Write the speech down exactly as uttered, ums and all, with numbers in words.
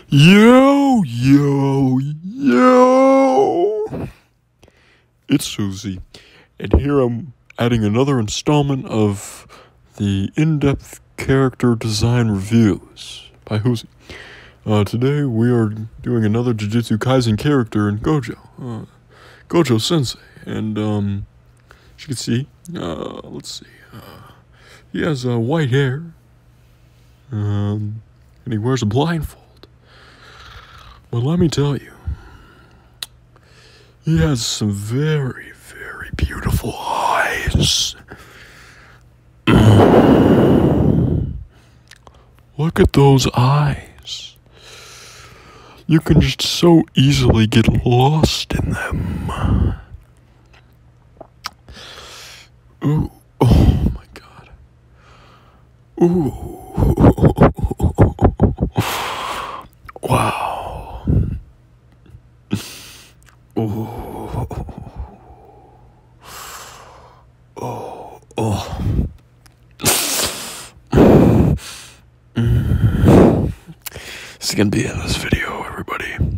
Yo, yo, yo! It's Susie, and here I'm adding another installment of the in-depth character design reviews by Huzi. Uh, today we are doing another Jujutsu Kaisen character in Gojo, uh, Gojo Sensei, and um, as you can see, uh, let's see, uh, he has uh, white hair, um, and he wears a blindfold. But let me tell you, he has some very, very beautiful eyes. Look at those eyes. You can just so easily get lost in them. Ooh, oh my god. Ooh. Wow. Oh, oh, oh. This is gonna be in this video, everybody.